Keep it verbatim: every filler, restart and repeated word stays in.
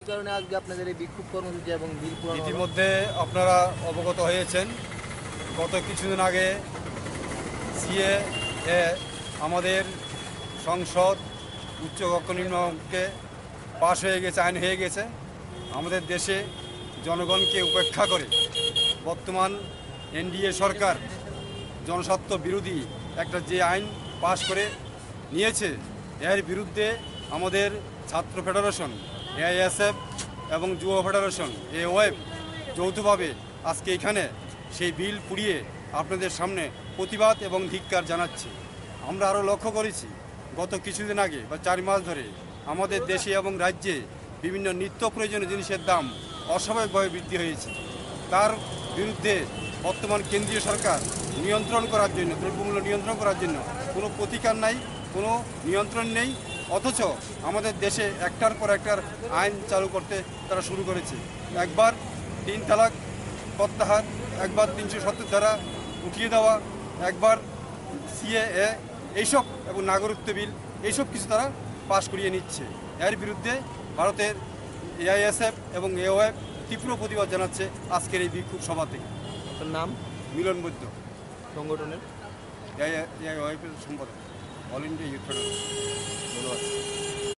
কারণে আজকে আপনাদের এই বিক্ষোভ কর্মসূচি এবং বিল পূরণ ইতিমধ্যে আপনারা অবগত হয়েছেন, গত কিছুদিন আগে সিএএ আমাদের সংসদ উচ্চ কক্ষ নিম্নকে পাশ হয়ে গেছে, আইন হয়ে গেছে। আমাদের দেশে জনগণকে উপেক্ষা করে বর্তমান এনডিএ সরকার জনস্বার্থ বিরোধী একটা যে আইন পাশ করে নিয়েছে, এর বিরুদ্ধে আমাদের ছাত্র ফেডারেশন এআইএসএফ এবং যুব ফেডারেশন এওয়াইএফ যৌথভাবে আজকে এখানে সেই বিল পুড়িয়ে আপনাদের সামনে প্রতিবাদ এবং ধিক্কার জানাচ্ছি। আমরা আরও লক্ষ্য করেছি, গত কিছুদিন আগে বা চার মাস ধরে আমাদের দেশে এবং রাজ্যে বিভিন্ন নিত্য প্রয়োজনীয় জিনিসের দাম অস্বাভাবিকভাবে বৃদ্ধি হয়েছে। তার বিরুদ্ধে বর্তমান কেন্দ্রীয় সরকার নিয়ন্ত্রণ করার জন্য, দ্রব্যমূল্য নিয়ন্ত্রণ করার জন্য কোনো প্রতিকার নাই, কোনো নিয়ন্ত্রণ নেই। অথচ আমাদের দেশে একটার পর একটার আইন চালু করতে তারা শুরু করেছে। একবার তিন তালাক প্রত্যাহার, একবার তিনশো সত্তর ধারা উঠিয়ে দেওয়া, একবার সিএএ এইসব এবং নাগরিকত্ব বিল এইসব কিছু তারা পাশ করিয়ে নিচ্ছে। এর বিরুদ্ধে ভারতের এআইএসএফ এবং এওয়াইএফ তীব্র প্রতিবাদ জানাচ্ছে আজকের এই বিক্ষোভ সভা থেকে। নাম মিলন বৈদ্য, সংগঠনের এআইওয়াইএফের সম্পাদক, অল ইন্ডিয়া ইউথ ফেডারেশন। ধন্যবাদ।